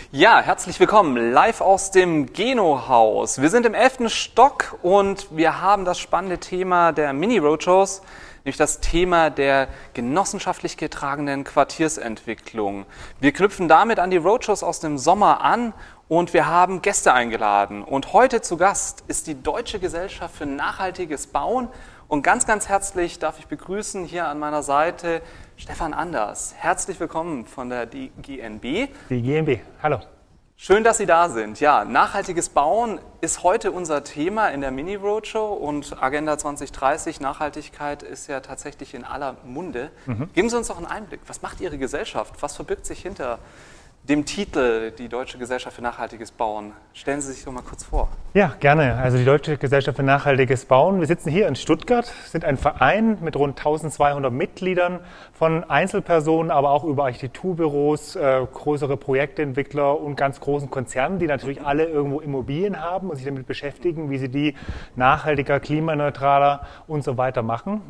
Ja, herzlich willkommen, live aus dem Geno-Haus. Wir sind im 11. Stock und wir haben das spannende Thema der Mini-Roadshows, nämlich das Thema der genossenschaftlich getragenen Quartiersentwicklung. Wir knüpfen damit an die Roadshows aus dem Sommer an und wir haben Gäste eingeladen. Und heute zu Gast ist die Deutsche Gesellschaft für nachhaltiges Bauen. Und ganz, ganz herzlich darf ich begrüßen hier an meiner Seite Stefan Anders. Herzlich willkommen von der DGNB. DGNB, hallo. Schön, dass Sie da sind. Ja, nachhaltiges Bauen ist heute unser Thema in der Mini-Roadshow und Agenda 2030, Nachhaltigkeit ist ja tatsächlich in aller Munde. Geben Sie uns doch einen Einblick. Was macht Ihre Gesellschaft? Was verbirgt sich hinter dem Titel, die Deutsche Gesellschaft für nachhaltiges Bauen? Stellen Sie sich doch mal kurz vor. Ja, gerne. Also die Deutsche Gesellschaft für nachhaltiges Bauen. Wir sitzen hier in Stuttgart, sind ein Verein mit rund 1200 Mitgliedern von Einzelpersonen, aber auch über Architekturbüros, größere Projektentwickler und ganz großen Konzernen, die natürlich alle irgendwo Immobilien haben und sich damit beschäftigen, wie sie die nachhaltiger, klimaneutraler und so weiter machen.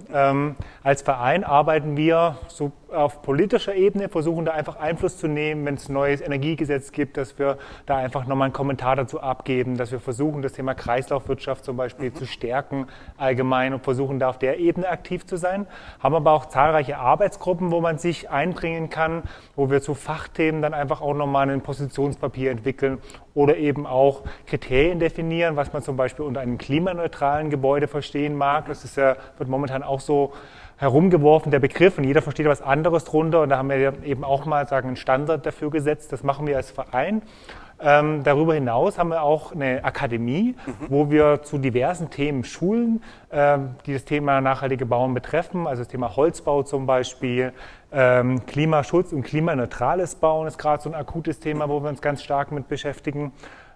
Als Verein arbeiten wir so auf politischer Ebene, versuchen da einfach Einfluss zu nehmen, wenn es ein neues Energiegesetz gibt, dass wir da einfach nochmal einen Kommentar dazu abgeben, dass wir versuchen, das Thema Kreislaufwirtschaft zum Beispiel zu stärken allgemein und versuchen, da auf der Ebene aktiv zu sein. Haben aber auch zahlreiche Arbeitsgruppen, wo man sich einbringen kann, wo wir zu Fachthemen dann einfach auch nochmal ein Positionspapier entwickeln oder eben auch Kriterien definieren, was man zum Beispiel unter einem klimaneutralen Gebäude verstehen mag. Das ist ja, wird momentan auch so herumgeworfen, der Begriff, und jeder versteht was anderes drunter. Und da haben wir eben auch mal einen Standard dafür gesetzt. Das machen wir als Verein. Darüber hinaus haben wir auch eine Akademie, wo wir zu diversen Themen schulen, die das Thema nachhaltige Bauen betreffen. Also das Thema Holzbau zum Beispiel, Klimaschutz und klimaneutrales Bauen ist gerade so ein akutes Thema, wo wir uns ganz stark mit beschäftigen.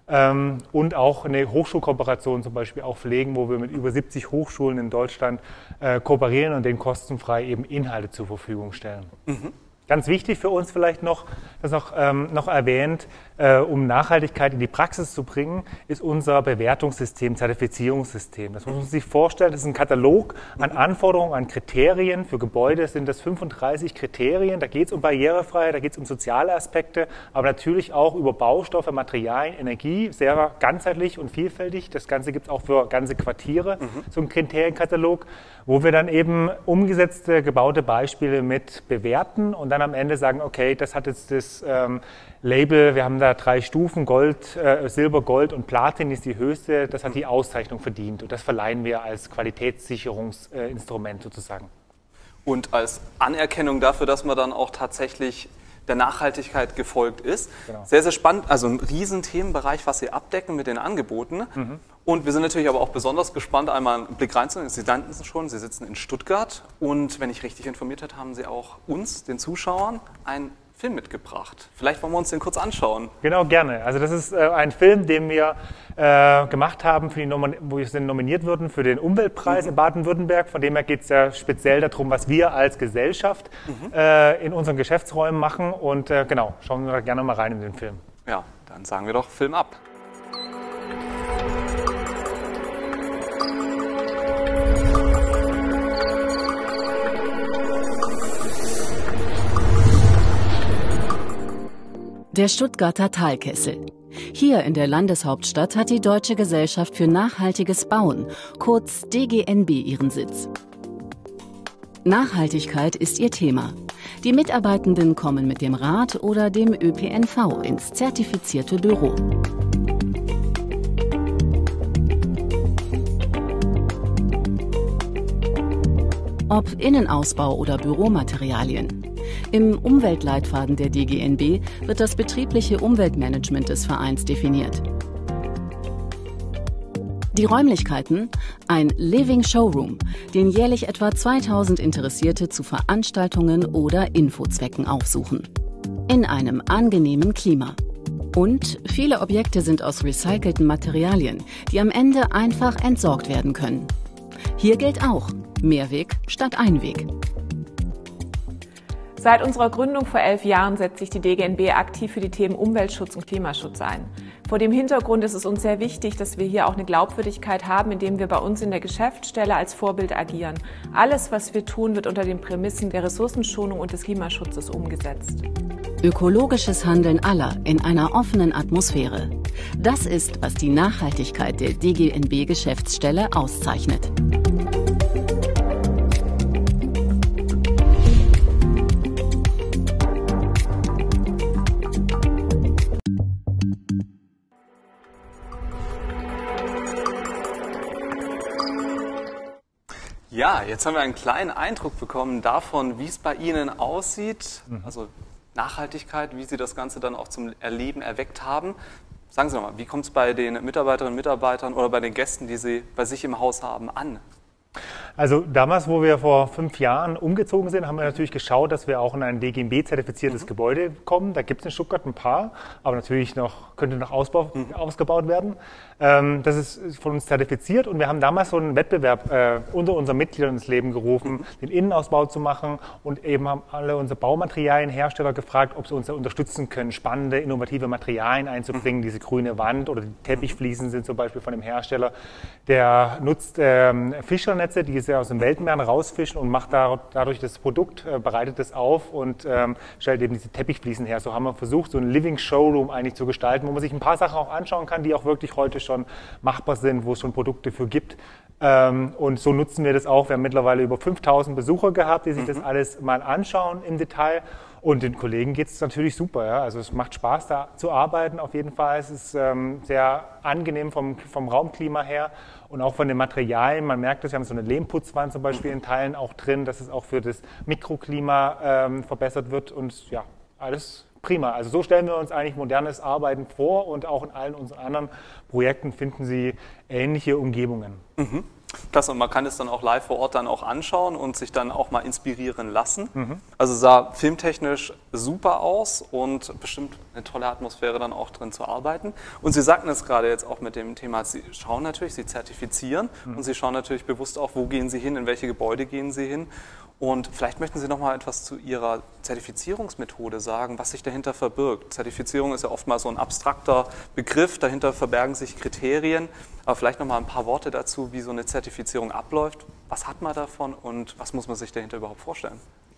Und auch eine Hochschulkooperation zum Beispiel auch pflegen, wo wir mit über 70 Hochschulen in Deutschland kooperieren und denen kostenfrei eben Inhalte zur Verfügung stellen. Ganz wichtig für uns vielleicht noch, das noch erwähnt, um Nachhaltigkeit in die Praxis zu bringen, ist unser Bewertungssystem, Zertifizierungssystem. Das muss man sich vorstellen, das ist ein Katalog an Anforderungen, an Kriterien. Für Gebäude sind das 35 Kriterien. Da geht es um Barrierefreiheit, da geht es um soziale Aspekte, aber natürlich auch über Baustoffe, Materialien, Energie, sehr ganzheitlich und vielfältig. Das Ganze gibt es auch für ganze Quartiere, so ein Kriterienkatalog, wo wir dann eben umgesetzte, gebaute Beispiele mit bewerten und dann am Ende sagen, okay, das hat jetzt das Label, wir haben da 3 Stufen, Gold, Silber, Gold und Platin ist die höchste, das hat die Auszeichnung verdient und das verleihen wir als Qualitätssicherungsinstrument sozusagen. Und als Anerkennung dafür, dass man dann auch tatsächlich der Nachhaltigkeit gefolgt ist. Genau. Sehr, sehr spannend, also ein Riesenthemenbereich, was Sie abdecken mit den Angeboten. Und wir sind natürlich aber auch besonders gespannt, einmal einen Blick reinzunehmen. Sie nannten es schon, Sie sitzen in Stuttgart und wenn ich richtig informiert habe, haben Sie auch uns, den Zuschauern, einen Film mitgebracht. Vielleicht wollen wir uns den kurz anschauen. Genau, gerne. Also das ist ein Film, den wir gemacht haben, wo wir nominiert wurden für den Umweltpreis in Baden-Württemberg. Von dem her geht es ja speziell darum, was wir als Gesellschaft in unseren Geschäftsräumen machen. Und genau, schauen wir da gerne mal rein in den Film. Ja, dann sagen wir doch Film ab. Der Stuttgarter Talkessel. Hier in der Landeshauptstadt hat die Deutsche Gesellschaft für nachhaltiges Bauen, kurz DGNB, ihren Sitz. Nachhaltigkeit ist ihr Thema. Die Mitarbeitenden kommen mit dem Rad oder dem ÖPNV ins zertifizierte Büro. Ob Innenausbau oder Büromaterialien. Im Umweltleitfaden der DGNB wird das betriebliche Umweltmanagement des Vereins definiert. Die Räumlichkeiten? Ein Living Showroom, den jährlich etwa 2000 Interessierte zu Veranstaltungen oder Infozwecken aufsuchen. In einem angenehmen Klima. Und viele Objekte sind aus recycelten Materialien, die am Ende einfach entsorgt werden können. Hier gilt auch: Mehrweg statt Einweg. Seit unserer Gründung vor 11 Jahren setzt sich die DGNB aktiv für die Themen Umweltschutz und Klimaschutz ein. Vor dem Hintergrund ist es uns sehr wichtig, dass wir hier auch eine Glaubwürdigkeit haben, indem wir bei uns in der Geschäftsstelle als Vorbild agieren. Alles, was wir tun, wird unter den Prämissen der Ressourcenschonung und des Klimaschutzes umgesetzt. Ökologisches Handeln aller in einer offenen Atmosphäre. Das ist, was die Nachhaltigkeit der DGNB-Geschäftsstelle auszeichnet. Ja, jetzt haben wir einen kleinen Eindruck bekommen davon, wie es bei Ihnen aussieht, also Nachhaltigkeit, wie Sie das Ganze dann auch zum Erleben erweckt haben. Sagen Sie nochmal, wie kommt es bei den Mitarbeiterinnen und Mitarbeitern oder bei den Gästen, die Sie bei sich im Haus haben, an? Also damals, wo wir vor 5 Jahren umgezogen sind, haben wir natürlich geschaut, dass wir auch in ein DGNB-zertifiziertes Gebäude kommen. Da gibt es in Stuttgart ein paar, aber natürlich könnte noch ausgebaut werden. Das ist von uns zertifiziert und wir haben damals so einen Wettbewerb unter unseren Mitgliedern ins Leben gerufen, den Innenausbau zu machen, und eben haben alle unsere Baumaterialienhersteller gefragt, ob sie uns da unterstützen können, spannende, innovative Materialien einzubringen. Diese grüne Wand oder die Teppichfliesen sind zum Beispiel von dem Hersteller, der nutzt Fischernetze, die sie aus dem Weltmeer rausfischen, und macht dadurch das Produkt, bereitet es auf und stellt eben diese Teppichfliesen her. So haben wir versucht, so ein Living Showroom eigentlich zu gestalten, wo man sich ein paar Sachen auch anschauen kann, die auch wirklich heute schon machbar sind, wo es schon Produkte für gibt. Und so nutzen wir das auch. Wir haben mittlerweile über 5000 Besucher gehabt, die sich das alles mal anschauen im Detail. Und den Kollegen geht es natürlich super. Ja? Also es macht Spaß, da zu arbeiten auf jeden Fall. Es ist sehr angenehm vom Raumklima her und auch von den Materialien. Man merkt es, wir haben so eine Lehmputzwand zum Beispiel in Teilen auch drin, dass es auch für das Mikroklima verbessert wird. Und ja, alles prima. Also so stellen wir uns eigentlich modernes Arbeiten vor, und auch in allen unseren anderen Projekten finden Sie ähnliche Umgebungen. Klasse, und man kann es dann auch live vor Ort dann auch anschauen und sich dann auch mal inspirieren lassen. Also sah filmtechnisch super aus und bestimmt eine tolle Atmosphäre dann auch drin zu arbeiten. Und Sie sagten es gerade jetzt auch mit dem Thema, Sie schauen natürlich, Sie zertifizieren und Sie schauen natürlich bewusst auch, wo gehen Sie hin, in welche Gebäude gehen Sie hin. Und vielleicht möchten Sie noch mal etwas zu Ihrer Zertifizierungsmethode sagen, was sich dahinter verbirgt. Zertifizierung ist ja oftmals so ein abstrakter Begriff, dahinter verbergen sich Kriterien. Aber vielleicht noch mal ein paar Worte dazu, wie so eine Zertifizierung abläuft. Was hat man davon und was muss man sich dahinter überhaupt vorstellen?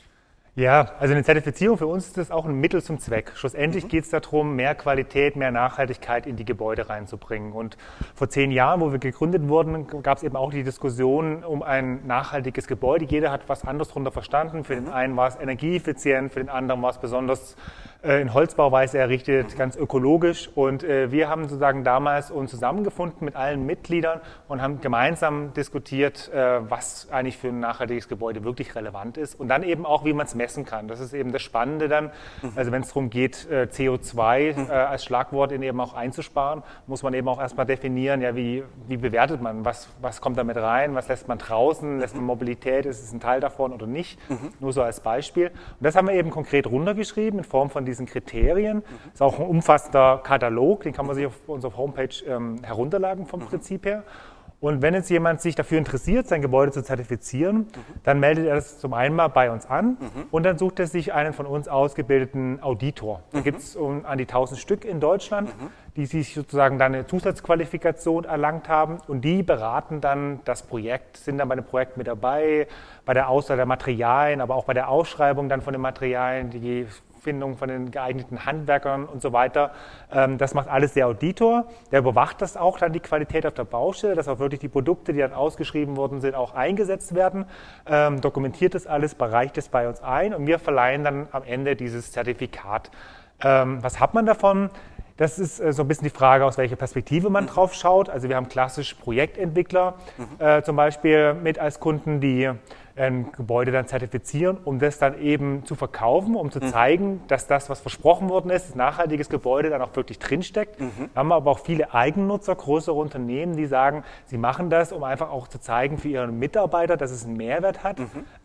Ja, also eine Zertifizierung für uns ist das auch ein Mittel zum Zweck. Schlussendlich geht es darum, mehr Qualität, mehr Nachhaltigkeit in die Gebäude reinzubringen. Und vor 10 Jahren, wo wir gegründet wurden, gab es eben auch die Diskussion um ein nachhaltiges Gebäude. Jeder hat was anderes darunter verstanden. Für den einen war es energieeffizient, für den anderen war es besonders in Holzbauweise errichtet, ganz ökologisch. Und wir haben sozusagen damals uns zusammengefunden mit allen Mitgliedern und haben gemeinsam diskutiert, was eigentlich für ein nachhaltiges Gebäude wirklich relevant ist. Und dann eben auch, wie man es messen kann. Das ist eben das Spannende dann. Also wenn es darum geht, CO2 als Schlagwort eben auch einzusparen, muss man eben auch erstmal definieren, ja, wie bewertet man, was kommt damit rein, was lässt man draußen, lässt man Mobilität, ist es ein Teil davon oder nicht, nur so als Beispiel. Und das haben wir eben konkret runtergeschrieben in Form von diesen Kriterien. Das ist auch ein umfassender Katalog, den kann man sich auf unserer Homepage herunterladen vom Prinzip her. Und wenn jetzt jemand sich dafür interessiert, sein Gebäude zu zertifizieren, dann meldet er das zum einen mal bei uns an und dann sucht er sich einen von uns ausgebildeten Auditor. Da gibt es an die 1000 Stück in Deutschland, die sich sozusagen dann eine Zusatzqualifikation erlangt haben, und die beraten dann das Projekt, sind dann bei dem Projekt mit dabei, bei der Auswahl der Materialien, aber auch bei der Ausschreibung dann von den Materialien, die Findung von den geeigneten Handwerkern und so weiter. Das macht alles der Auditor. Der überwacht das auch dann, die Qualität auf der Baustelle, dass auch wirklich die Produkte, die dann ausgeschrieben worden sind, auch eingesetzt werden. Dokumentiert das alles, bereicht es bei uns ein, und wir verleihen dann am Ende dieses Zertifikat. Was hat man davon? Das ist so ein bisschen die Frage, aus welcher Perspektive man drauf schaut. Also wir haben klassisch Projektentwickler zum Beispiel mit als Kunden, die ein Gebäude dann zertifizieren, um das dann eben zu verkaufen, um zu zeigen, dass das, was versprochen worden ist, ein nachhaltiges Gebäude, dann auch wirklich drinsteckt. Da haben wir aber auch viele Eigennutzer, größere Unternehmen, die sagen, sie machen das, um einfach auch zu zeigen für ihre Mitarbeiter, dass es einen Mehrwert hat,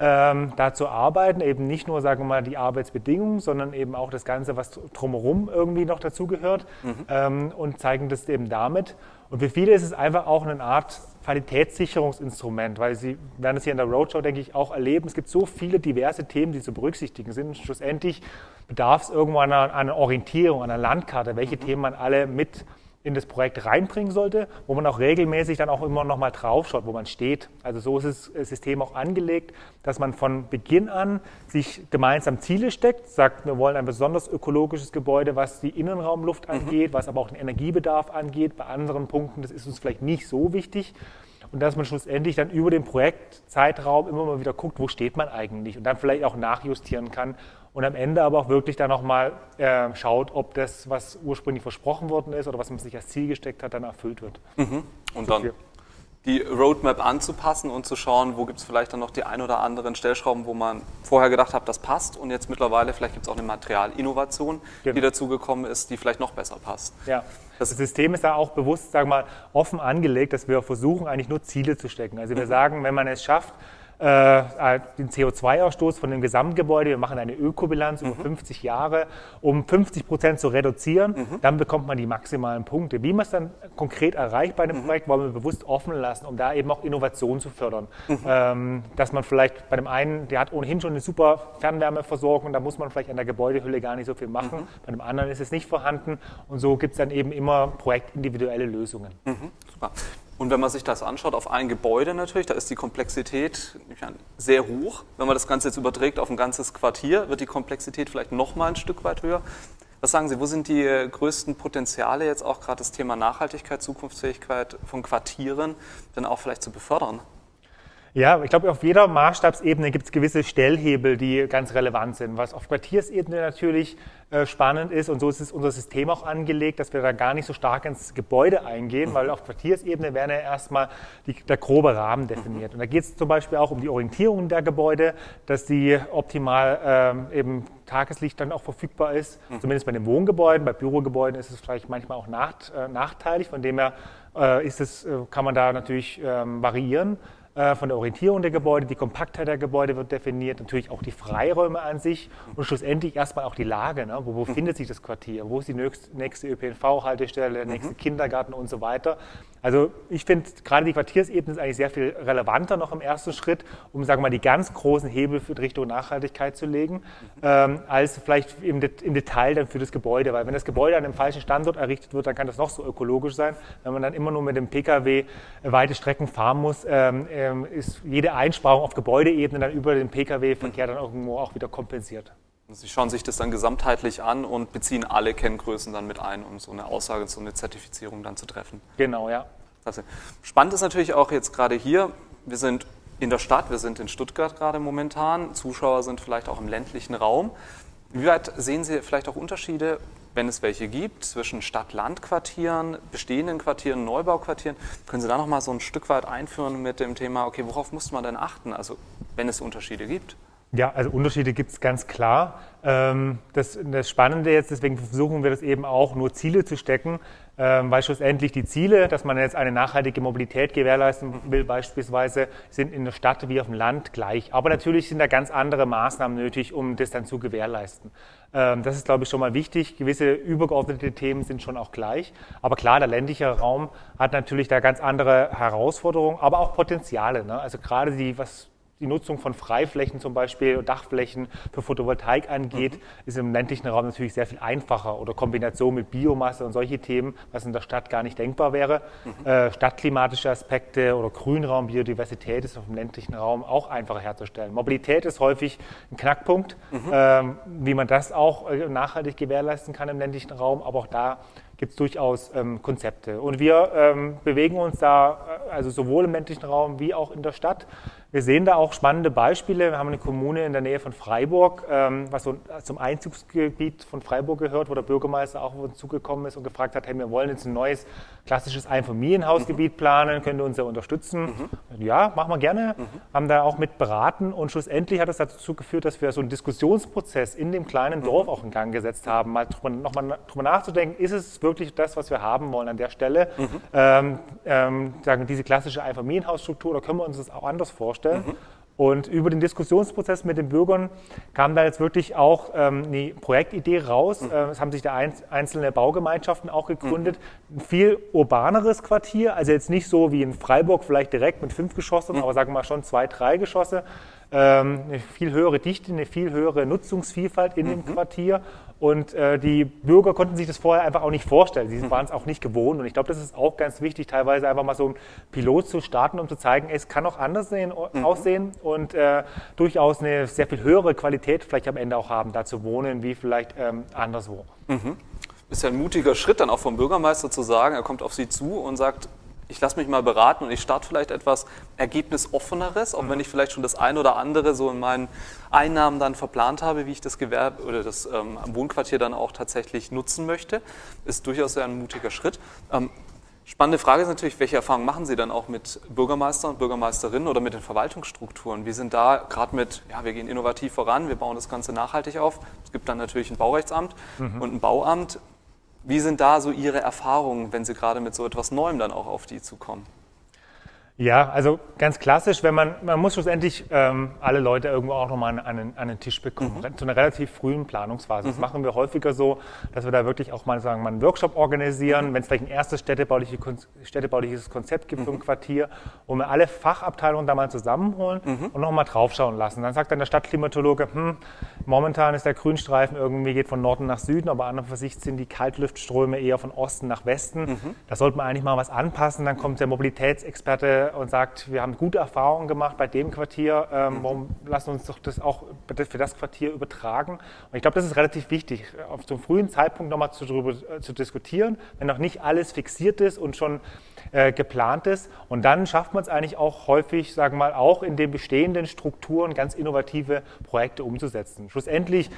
da zu arbeiten, eben nicht nur, sagen wir mal, die Arbeitsbedingungen, sondern eben auch das Ganze, was drumherum irgendwie noch dazugehört, und zeigen das eben damit. Und für viele ist es einfach auch eine Art Qualitätssicherungsinstrument, weil Sie werden es hier in der Roadshow, denke ich, auch erleben. Es gibt so viele diverse Themen, die zu berücksichtigen sind. Schlussendlich bedarf es irgendwann einer Orientierung, einer Landkarte, welche Themen man alle mit in das Projekt reinbringen sollte, wo man auch regelmäßig dann auch immer noch mal drauf schaut, wo man steht. Also so ist das System auch angelegt, dass man von Beginn an sich gemeinsam Ziele steckt, sagt, wir wollen ein besonders ökologisches Gebäude, was die Innenraumluft angeht, was aber auch den Energiebedarf angeht. Bei anderen Punkten, das ist uns vielleicht nicht so wichtig. Und dass man schlussendlich dann über den Projektzeitraum immer mal wieder guckt, wo steht man eigentlich und dann vielleicht auch nachjustieren kann und am Ende aber auch wirklich dann nochmal schaut, ob das, was ursprünglich versprochen worden ist oder was man sich als Ziel gesteckt hat, dann erfüllt wird. Und dann die Roadmap anzupassen und zu schauen, wo gibt es vielleicht dann noch die ein oder anderen Stellschrauben, wo man vorher gedacht hat, das passt und jetzt mittlerweile vielleicht gibt es auch eine Materialinnovation, die dazugekommen ist, die vielleicht noch besser passt. Ja. Das System ist da auch bewusst, sagen wir mal, offen angelegt, dass wir versuchen, eigentlich nur Ziele zu stecken. Also wir sagen, wenn man es schafft, den CO2-Ausstoß von dem Gesamtgebäude, wir machen eine Ökobilanz über 50 Jahre, um 50% zu reduzieren, dann bekommt man die maximalen Punkte. Wie man es dann konkret erreicht bei dem Projekt, wollen wir bewusst offen lassen, um da eben auch Innovation zu fördern. Dass man vielleicht bei dem einen, der hat ohnehin schon eine super Fernwärmeversorgung, da muss man vielleicht an der Gebäudehülle gar nicht so viel machen, bei dem anderen ist es nicht vorhanden und so gibt es dann eben immer projektindividuelle Lösungen. Super. Und wenn man sich das anschaut, auf ein Gebäude natürlich, da ist die Komplexität sehr hoch. Wenn man das Ganze jetzt überträgt auf ein ganzes Quartier, wird die Komplexität vielleicht noch mal ein Stück weit höher. Was sagen Sie, wo sind die größten Potenziale jetzt auch gerade das Thema Nachhaltigkeit, Zukunftsfähigkeit von Quartieren dann auch vielleicht zu befördern? Ja, ich glaube, auf jeder Maßstabsebene gibt es gewisse Stellhebel, die ganz relevant sind. Was auf Quartiersebene natürlich spannend ist, und so ist es unser System auch angelegt, dass wir da gar nicht so stark ins Gebäude eingehen, weil auf Quartiersebene werden ja erstmal der grobe Rahmen definiert. Und da geht es zum Beispiel auch um die Orientierung der Gebäude, dass die optimal eben Tageslicht dann auch verfügbar ist, zumindest bei den Wohngebäuden. Bei Bürogebäuden ist es vielleicht manchmal auch nachteilig, von dem her kann man da natürlich variieren. Von der Orientierung der Gebäude, die Kompaktheit der Gebäude wird definiert, natürlich auch die Freiräume an sich und schlussendlich erstmal auch die Lage. Ne? Wo befindet sich das Quartier? Wo ist die nächste ÖPNV-Haltestelle, der nächste Kindergarten und so weiter? Also ich finde, gerade die Quartiersebene ist eigentlich sehr viel relevanter noch im ersten Schritt, um, sagen wir mal, die ganz großen Hebel für Richtung Nachhaltigkeit zu legen, als vielleicht im Detail dann für das Gebäude. Weil wenn das Gebäude an einem falschen Standort errichtet wird, dann kann das noch so ökologisch sein. Wenn man dann immer nur mit dem Pkw weite Strecken fahren muss, ist jede Einsparung auf Gebäudeebene dann über den Pkw-Verkehr dann irgendwo auch wieder kompensiert. Sie schauen sich das dann gesamtheitlich an und beziehen alle Kenngrößen dann mit ein, um so eine Aussage, so eine Zertifizierung dann zu treffen. Genau, ja. Spannend ist natürlich auch jetzt gerade hier, wir sind in der Stadt, wir sind in Stuttgart gerade momentan, Zuschauer sind vielleicht auch im ländlichen Raum. Wie weit sehen Sie vielleicht auch Unterschiede, wenn es welche gibt, zwischen Stadt-Land-Quartieren, bestehenden Quartieren, Neubauquartieren? Können Sie da noch mal so ein Stück weit einführen mit dem Thema, okay, worauf muss man denn achten, also wenn es Unterschiede gibt? Ja, also Unterschiede gibt es ganz klar. Das Spannende jetzt, deswegen versuchen wir das eben auch, nur Ziele zu stecken, weil schlussendlich die Ziele, dass man jetzt eine nachhaltige Mobilität gewährleisten will beispielsweise, sind in der Stadt wie auf dem Land gleich. Aber natürlich sind da ganz andere Maßnahmen nötig, um das dann zu gewährleisten. Das ist, glaube ich, schon mal wichtig. Gewisse übergeordnete Themen sind schon auch gleich. Aber klar, der ländliche Raum hat natürlich da ganz andere Herausforderungen, aber auch Potenziale. Ne? Also gerade die Nutzung von Freiflächen zum Beispiel, Dachflächen für Photovoltaik angeht, ist im ländlichen Raum natürlich sehr viel einfacher. Oder Kombination mit Biomasse und solche Themen, was in der Stadt gar nicht denkbar wäre. Stadtklimatische Aspekte oder Grünraum, Biodiversität ist auf dem ländlichen Raum auch einfacher herzustellen. Mobilität ist häufig ein Knackpunkt, wie man das auch nachhaltig gewährleisten kann im ländlichen Raum, aber auch da gibt es durchaus Konzepte. Und wir bewegen uns da also sowohl im ländlichen Raum wie auch in der Stadt. Wir sehen da auch spannende Beispiele. Wir haben eine Kommune in der Nähe von Freiburg, was so zum Einzugsgebiet von Freiburg gehört, wo der Bürgermeister auch auf uns zugekommen ist und gefragt hat, hey, wir wollen jetzt ein neues klassisches Einfamilienhausgebiet planen, könnt ihr uns ja unterstützen? Ja, machen wir gerne. Haben da auch mit beraten und schlussendlich hat es dazu geführt, dass wir so einen Diskussionsprozess in dem kleinen Dorf auch in Gang gesetzt haben, mal nochmal drüber nachzudenken, ist es wirklich das, was wir haben wollen an der Stelle? Sagen diese klassische Einfamilienhausstruktur, oder können wir uns das auch anders vorstellen? Und über den Diskussionsprozess mit den Bürgern kam da jetzt wirklich auch eine Projektidee raus. Es haben sich da einzelne Baugemeinschaften auch gegründet. Ein viel urbaneres Quartier, also jetzt nicht so wie in Freiburg vielleicht direkt mit 5 Geschossen, aber sagen wir mal schon 2, 3 Geschosse. eine viel höhere Dichte, eine viel höhere Nutzungsvielfalt in dem Quartier. Und die Bürger konnten sich das vorher einfach auch nicht vorstellen. Sie waren es auch nicht gewohnt. Und ich glaube, das ist auch ganz wichtig, teilweise einfach mal so einen Pilot zu starten, um zu zeigen, es kann auch anders aussehen und durchaus eine sehr viel höhere Qualität vielleicht am Ende auch haben, da zu wohnen, wie vielleicht anderswo. Ist ja ein mutiger Schritt dann auch vom Bürgermeister zu sagen, er kommt auf Sie zu und sagt, ich lasse mich mal beraten und ich starte vielleicht etwas Ergebnisoffeneres, auch wenn ich vielleicht schon das ein oder andere so in meinen Einnahmen dann verplant habe, wie ich das Gewerbe oder das Wohnquartier dann auch tatsächlich nutzen möchte, ist durchaus ein mutiger Schritt. Spannende Frage ist natürlich, welche Erfahrungen machen Sie dann auch mit Bürgermeistern und Bürgermeisterinnen oder mit den Verwaltungsstrukturen? Wir sind da gerade mit, ja, wir gehen innovativ voran, wir bauen das Ganze nachhaltig auf. Es gibt dann natürlich ein Baurechtsamt und ein Bauamt. Wie sind da so Ihre Erfahrungen, wenn Sie gerade mit so etwas Neuem dann auch auf die zukommen? Ja, also ganz klassisch, man muss schlussendlich alle Leute irgendwo auch nochmal an einen Tisch bekommen, zu einer relativ frühen Planungsphase. Das machen wir häufiger so, dass wir da wirklich auch mal sagen, mal einen Workshop organisieren, wenn es vielleicht ein erstes städtebauliches Konzept gibt für ein Quartier, wo wir alle Fachabteilungen da mal zusammenholen und nochmal draufschauen lassen. Dann sagt dann der Stadtklimatologe, momentan ist der Grünstreifen irgendwie geht von Norden nach Süden, aber an und für sich sind die Kaltluftströme eher von Osten nach Westen. Da sollte man eigentlich mal was anpassen. Dann kommt der Mobilitätsexperte und sagt, wir haben gute Erfahrungen gemacht bei dem Quartier, warum lassen uns doch das auch für das Quartier übertragen. Und ich glaube, das ist relativ wichtig, auf so einem frühen Zeitpunkt nochmal zu diskutieren, wenn noch nicht alles fixiert ist und schon geplant ist. Und dann schafft man es eigentlich auch häufig, sagen wir mal, auch in den bestehenden Strukturen ganz innovative Projekte umzusetzen. Schlussendlich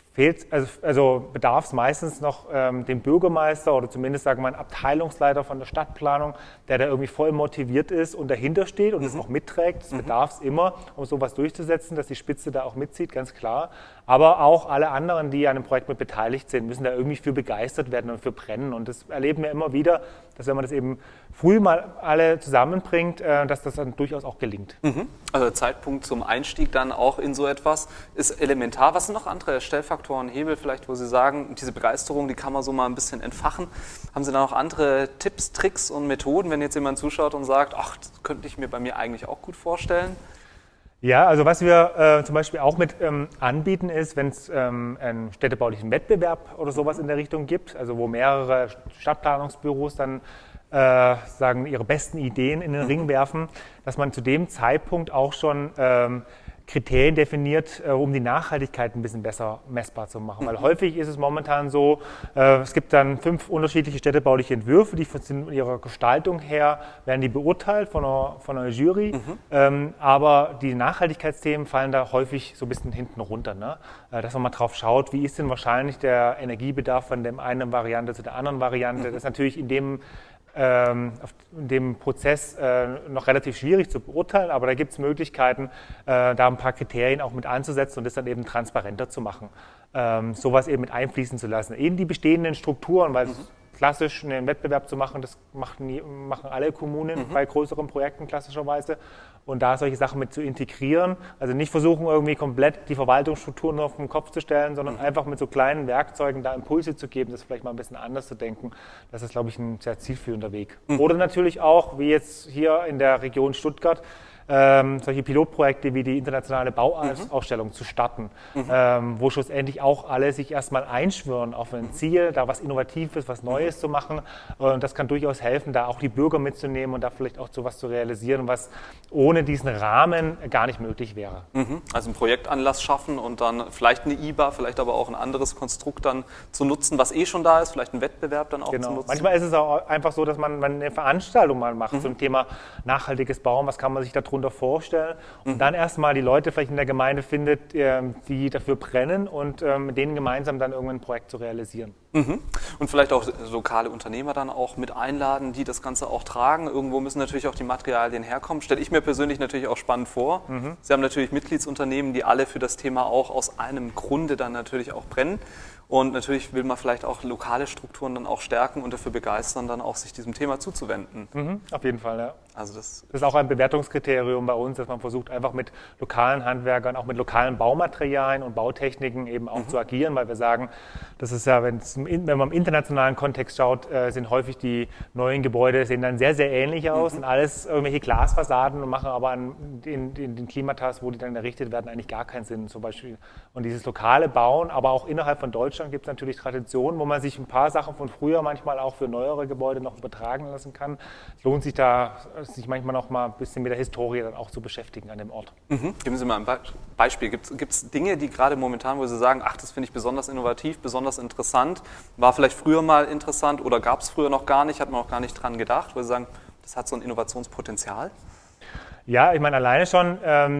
bedarf es meistens noch dem Bürgermeister oder zumindest sagen wir einen Abteilungsleiter von der Stadtplanung, der da irgendwie voll motiviert ist und dahinter steht und es auch mitträgt. Das bedarf es immer, um sowas durchzusetzen, dass die Spitze da auch mitzieht, ganz klar. Aber auch alle anderen, die an dem Projekt mit beteiligt sind, müssen da irgendwie für begeistert werden und für brennen. Und das erleben wir immer wieder, dass wenn man das eben früh mal alle zusammenbringt, dass das dann durchaus auch gelingt. Also der Zeitpunkt zum Einstieg dann auch in so etwas ist elementar. Was sind noch andere Stellfaktoren, Hebel vielleicht, wo Sie sagen, diese Begeisterung, die kann man so mal ein bisschen entfachen? Haben Sie da noch andere Tipps, Tricks und Methoden, wenn jetzt jemand zuschaut und sagt, ach, das könnte ich mir bei mir eigentlich auch gut vorstellen? Ja, also was wir zum Beispiel auch mit anbieten ist, wenn es einen städtebaulichen Wettbewerb oder sowas in der Richtung gibt, also wo mehrere Stadtplanungsbüros dann sagen, ihre besten Ideen in den Ring werfen, dass man zu dem Zeitpunkt auch schon Kriterien definiert, um die Nachhaltigkeit ein bisschen besser messbar zu machen. Weil häufig ist es momentan so, es gibt dann 5 unterschiedliche städtebauliche Entwürfe, die von ihrer Gestaltung her werden die beurteilt von einer Jury, aber die Nachhaltigkeitsthemen fallen da häufig so ein bisschen hinten runter. Ne? Dass man mal drauf schaut, wie ist denn wahrscheinlich der Energiebedarf von der einen Variante zu der anderen Variante. Das ist natürlich in dem Prozess noch relativ schwierig zu beurteilen, aber da gibt es Möglichkeiten, da ein paar Kriterien auch mit anzusetzen und das dann eben transparenter zu machen, sowas eben mit einfließen zu lassen. In die bestehenden Strukturen, weil klassisch einen Wettbewerb zu machen, das machen alle Kommunen bei größeren Projekten klassischerweise. Und da solche Sachen mit zu integrieren, also nicht versuchen irgendwie komplett die Verwaltungsstrukturen nur auf den Kopf zu stellen, sondern einfach mit so kleinen Werkzeugen da Impulse zu geben, das vielleicht mal ein bisschen anders zu denken. Das ist, glaube ich, ein sehr zielführender Weg. Oder natürlich auch, wie jetzt hier in der Region Stuttgart, solche Pilotprojekte wie die internationale Bauausstellung zu starten, wo schlussendlich auch alle sich erstmal einschwören auf ein Ziel, da was Innovatives, was Neues zu machen. Und das kann durchaus helfen, da auch die Bürger mitzunehmen und da vielleicht auch so was zu realisieren, was ohne diesen Rahmen gar nicht möglich wäre. Also einen Projektanlass schaffen und dann vielleicht eine IBA, vielleicht aber auch ein anderes Konstrukt dann zu nutzen, was eh schon da ist, vielleicht einen Wettbewerb dann auch zu nutzen. Manchmal ist es auch einfach so, dass man eine Veranstaltung mal macht zum Thema nachhaltiges Bauen, was kann man sich darunter vorstellen und dann erstmal die Leute vielleicht in der Gemeinde findet, die dafür brennen und mit denen gemeinsam dann irgendwann ein Projekt zu realisieren. Und vielleicht auch lokale Unternehmer dann auch mit einladen, die das Ganze auch tragen. Irgendwo müssen natürlich auch die Materialien herkommen. Stelle ich mir persönlich natürlich auch spannend vor. Sie haben natürlich Mitgliedsunternehmen, die alle für das Thema auch aus einem Grunde dann natürlich auch brennen. Und natürlich will man vielleicht auch lokale Strukturen dann auch stärken und dafür begeistern, dann auch sich diesem Thema zuzuwenden. Auf jeden Fall, ja. Also das ist auch ein Bewertungskriterium bei uns, dass man versucht, einfach mit lokalen Handwerkern, auch mit lokalen Baumaterialien und Bautechniken eben auch zu agieren, weil wir sagen, das ist ja, wenn man im internationalen Kontext schaut, sind häufig die neuen Gebäude, sehen dann sehr, sehr ähnlich aus, sind alles irgendwelche Glasfassaden und machen aber in den Klimatas, wo die dann errichtet werden, eigentlich gar keinen Sinn zum Beispiel. Und dieses lokale Bauen, aber auch innerhalb von Deutschland gibt es natürlich Traditionen, wo man sich ein paar Sachen von früher manchmal auch für neuere Gebäude noch übertragen lassen kann. Es lohnt sich da, sich manchmal noch mal ein bisschen mit der Historie dann auch zu beschäftigen an dem Ort. Geben Sie mal ein Beispiel. Gibt es Dinge, die gerade momentan, wo Sie sagen, ach, das finde ich besonders innovativ, besonders interessant, war vielleicht früher mal interessant oder gab es früher noch gar nicht, hat man auch gar nicht dran gedacht, wo Sie sagen, das hat so ein Innovationspotenzial? Ja, ich meine, alleine schon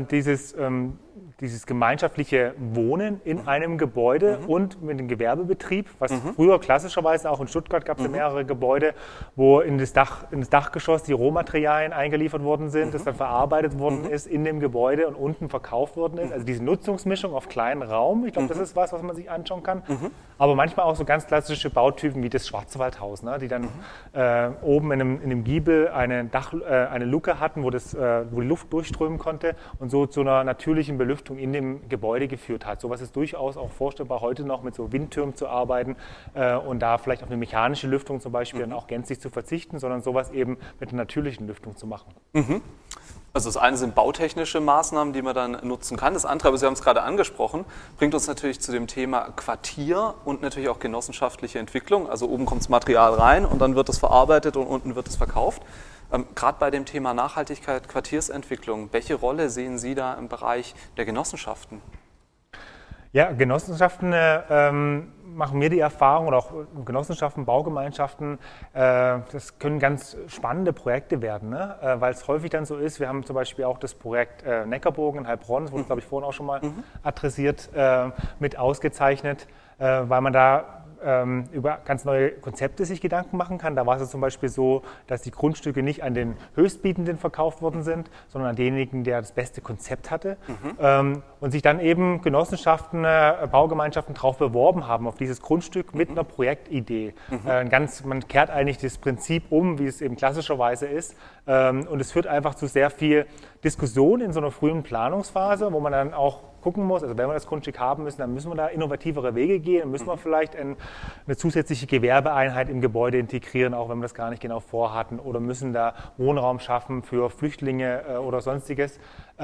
dieses gemeinschaftliche Wohnen in einem Gebäude und mit dem Gewerbebetrieb, was früher klassischerweise auch in Stuttgart gab es ja mehrere Gebäude, wo in das Dachgeschoss die Rohmaterialien eingeliefert worden sind, das dann verarbeitet worden ist in dem Gebäude und unten verkauft worden ist. Also diese Nutzungsmischung auf kleinen Raum, ich glaube, das ist was man sich anschauen kann. Aber manchmal auch so ganz klassische Bautypen wie das Schwarzwaldhaus, ne, die dann oben in einem Giebel eine Luke hatten, wo die Luft durchströmen konnte und so zu einer natürlichen Belüftung in dem Gebäude geführt hat. Sowas ist durchaus auch vorstellbar, heute noch mit so Windtürmen zu arbeiten und da vielleicht auf eine mechanische Lüftung zum Beispiel dann auch gänzlich zu verzichten, sondern sowas eben mit einer natürlichen Lüftung zu machen. Also das eine sind bautechnische Maßnahmen, die man dann nutzen kann. Das andere, aber Sie haben es gerade angesprochen, bringt uns natürlich zu dem Thema Quartier und natürlich auch genossenschaftliche Entwicklung. Also oben kommt das Material rein und dann wird es verarbeitet und unten wird es verkauft. Gerade bei dem Thema Nachhaltigkeit, Quartiersentwicklung, welche Rolle sehen Sie da im Bereich der Genossenschaften? Ja, Genossenschaften machen wir die Erfahrung, oder auch Genossenschaften, Baugemeinschaften, das können ganz spannende Projekte werden, ne? Weil es häufig dann so ist, wir haben zum Beispiel auch das Projekt Neckarbogen in Heilbronn, das wurde, glaube ich, vorhin auch schon mal adressiert, mit ausgezeichnet, weil man da über ganz neue Konzepte sich Gedanken machen kann. Da war es zum Beispiel so, dass die Grundstücke nicht an den Höchstbietenden verkauft worden sind, sondern an denjenigen, der das beste Konzept hatte. Und sich dann eben Genossenschaften, Baugemeinschaften darauf beworben haben, auf dieses Grundstück mit einer Projektidee. Man kehrt eigentlich das Prinzip um, wie es eben klassischerweise ist. Und es führt einfach zu sehr viel Diskussion in so einer frühen Planungsphase, wo man dann auch gucken muss, also wenn wir das Grundstück haben müssen, dann müssen wir da innovativere Wege gehen, dann müssen wir vielleicht eine zusätzliche Gewerbeeinheit im Gebäude integrieren, auch wenn wir das gar nicht genau vorhatten, oder müssen da Wohnraum schaffen für Flüchtlinge oder sonstiges.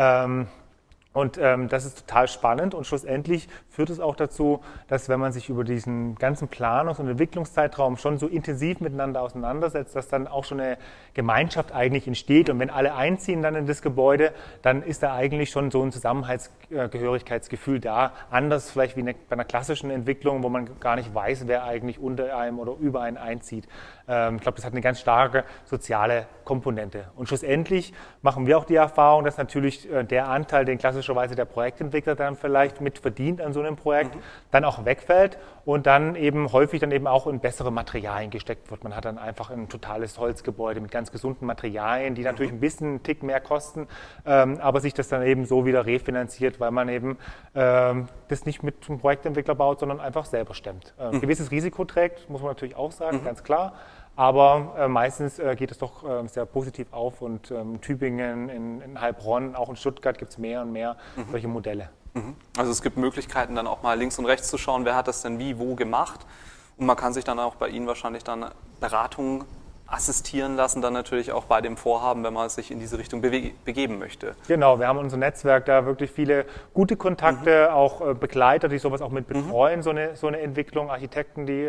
Und das ist total spannend und schlussendlich führt es auch dazu, dass wenn man sich über diesen ganzen Planungs- und Entwicklungszeitraum schon so intensiv miteinander auseinandersetzt, dass dann auch schon eine Gemeinschaft eigentlich entsteht. Und wenn alle einziehen dann in das Gebäude, dann ist da eigentlich schon so ein Zusammenhörigkeitsgefühl da. Anders vielleicht wie bei einer klassischen Entwicklung, wo man gar nicht weiß, wer eigentlich unter einem oder über einen einzieht. Ich glaube, das hat eine ganz starke soziale Komponente. Und schlussendlich machen wir auch die Erfahrung, dass natürlich der Anteil, den klassischerweise der Projektentwickler dann vielleicht mit verdient an so einem Projekt, dann auch wegfällt und dann eben häufig dann eben auch in bessere Materialien gesteckt wird. Man hat dann einfach ein totales Holzgebäude mit ganz gesunden Materialien, die natürlich ein bisschen einen Tick mehr kosten, aber sich das dann eben so wieder refinanziert, weil man eben das nicht mit einem Projektentwickler baut, sondern einfach selber stemmt. Ein gewisses Risiko trägt, muss man natürlich auch sagen, ganz klar. Aber meistens geht es doch sehr positiv auf und in Tübingen, in Heilbronn, auch in Stuttgart gibt es mehr und mehr solche Modelle. Also es gibt Möglichkeiten dann auch mal links und rechts zu schauen, wer hat das denn wie, wo gemacht, und man kann sich dann auch bei Ihnen wahrscheinlich dann Beratungen assistieren lassen, dann natürlich auch bei dem Vorhaben, wenn man sich in diese Richtung begeben möchte. Genau, wir haben unser Netzwerk da wirklich viele gute Kontakte, auch Begleiter, die sowas auch mit betreuen, so eine Entwicklung, Architekten, die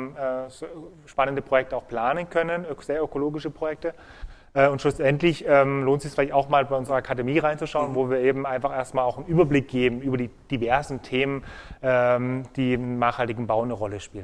spannende Projekte auch planen können, sehr ökologische Projekte. Und schlussendlich lohnt es sich vielleicht auch mal bei unserer Akademie reinzuschauen, wo wir eben einfach erstmal auch einen Überblick geben über die diversen Themen, die im nachhaltigen Bau eine Rolle spielen.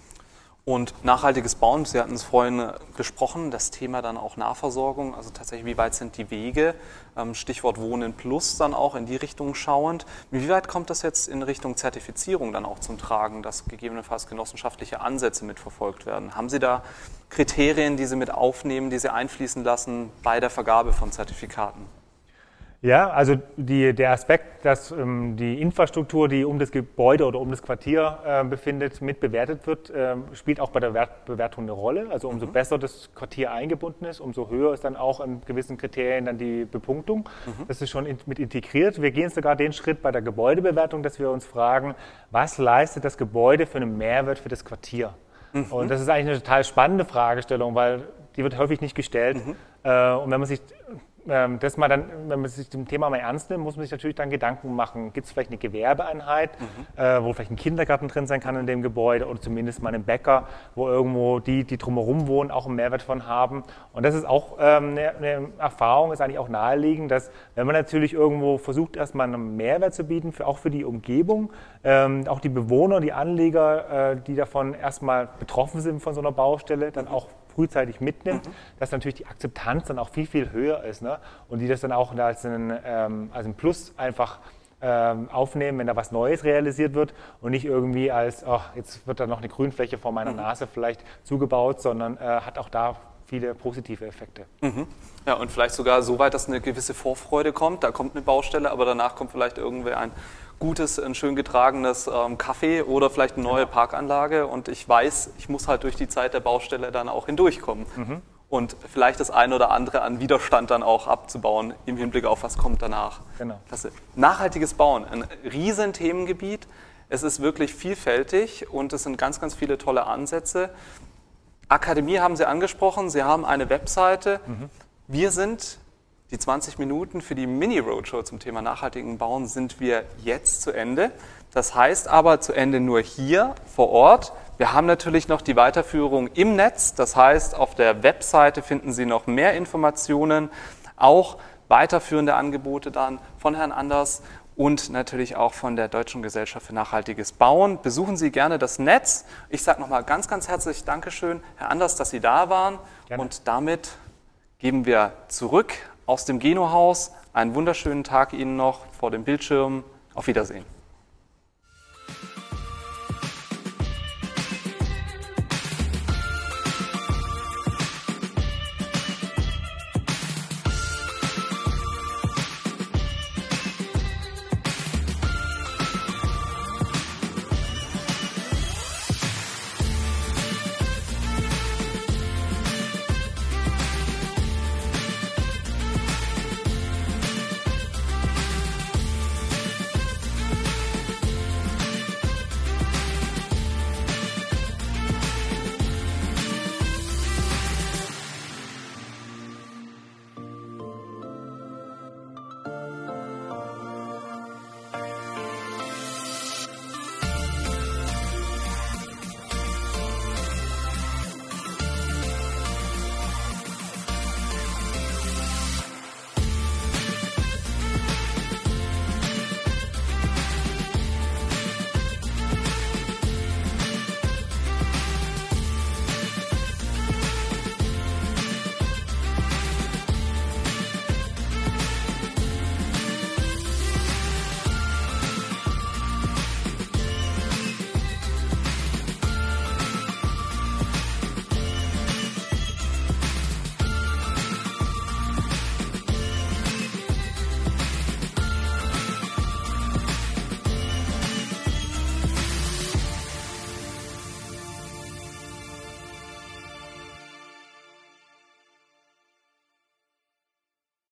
Und nachhaltiges Bauen, Sie hatten es vorhin besprochen, das Thema dann auch Nahversorgung, also tatsächlich, wie weit sind die Wege, Stichwort Wohnen Plus dann auch in die Richtung schauend. Wie weit kommt das jetzt in Richtung Zertifizierung dann auch zum Tragen, dass gegebenenfalls genossenschaftliche Ansätze mitverfolgt werden? Haben Sie da Kriterien, die Sie mit aufnehmen, die Sie einfließen lassen bei der Vergabe von Zertifikaten? Ja, also der Aspekt, dass die Infrastruktur, die um das Gebäude oder um das Quartier befindet, mit bewertet wird, spielt auch bei der Bewertung eine Rolle. Also umso besser das Quartier eingebunden ist, umso höher ist dann auch in gewissen Kriterien dann die Bepunktung. Das ist schon mit integriert. Wir gehen sogar den Schritt bei der Gebäudebewertung, dass wir uns fragen, was leistet das Gebäude für einen Mehrwert für das Quartier? Und das ist eigentlich eine total spannende Fragestellung, weil die wird häufig nicht gestellt. Und wenn man sich wenn man sich dem Thema mal ernst nimmt, muss man sich natürlich dann Gedanken machen, gibt es vielleicht eine Gewerbeeinheit, wo vielleicht ein Kindergarten drin sein kann in dem Gebäude oder zumindest mal einen Bäcker, wo irgendwo die drumherum wohnen, auch einen Mehrwert von haben. Und das ist auch eine Erfahrung, ist eigentlich auch naheliegend, dass wenn man natürlich irgendwo versucht, erstmal einen Mehrwert zu bieten, auch für die Umgebung, auch die Bewohner, die Anleger, die davon erstmal betroffen sind von so einer Baustelle, dann auch frühzeitig mitnimmt, dass natürlich die Akzeptanz dann auch viel, viel höher ist, ne? Und die das dann auch als ein Plus einfach aufnehmen, wenn da was Neues realisiert wird und nicht irgendwie als, jetzt wird da noch eine Grünfläche vor meiner Nase vielleicht zugebaut, sondern hat auch da viele positive Effekte. Ja, und vielleicht sogar so weit, dass eine gewisse Vorfreude kommt. Da kommt eine Baustelle, aber danach kommt vielleicht irgendwer ein schön getragenes Café oder vielleicht eine neue Parkanlage und ich weiß, ich muss halt durch die Zeit der Baustelle dann auch hindurchkommen. Und vielleicht das eine oder andere an Widerstand dann auch abzubauen im Hinblick auf, was kommt danach. Genau. Klasse. Nachhaltiges Bauen, ein riesen Themengebiet. Es ist wirklich vielfältig und es sind ganz, ganz viele tolle Ansätze. Akademie haben Sie angesprochen, Sie haben eine Webseite. Wir sind, die 20 Minuten für die Mini-Roadshow zum Thema nachhaltigen Bauen sind wir jetzt zu Ende. Das heißt aber zu Ende nur hier vor Ort. Wir haben natürlich noch die Weiterführung im Netz. Das heißt, auf der Webseite finden Sie noch mehr Informationen, auch weiterführende Angebote dann von Herrn Anders und natürlich auch von der Deutschen Gesellschaft für nachhaltiges Bauen. Besuchen Sie gerne das Netz. Ich sage nochmal ganz, ganz herzlich Dankeschön, Herr Anders, dass Sie da waren. Gerne. Und damit geben wir zurück aus dem Geno-Haus. Einen wunderschönen Tag Ihnen noch vor dem Bildschirm. Auf Wiedersehen.